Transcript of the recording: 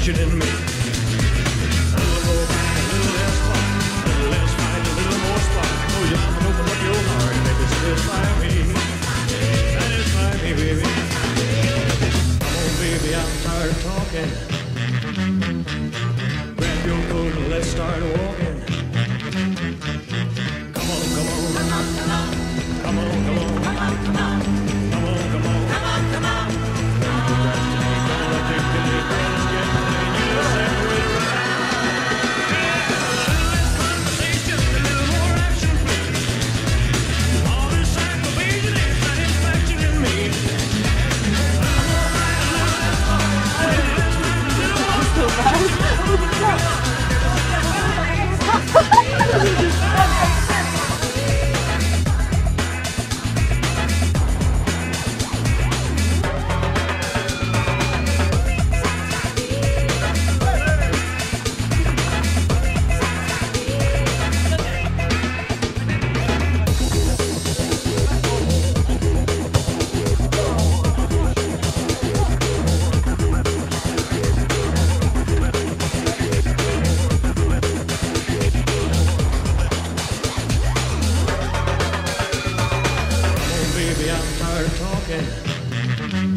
satisfaction in me. A little more fight, a little less spark, a little less fight, a little more spark. Oh, you can open up your heart, baby, satisfy me. Satisfy me, baby. Come on, baby, I'm tired of talking. Grab your coat and let's start walking. Come on, come on. Come on, come on. Come on, come on. Come on, come on. Come on, come on. Come on, come on. I'm tired of talking.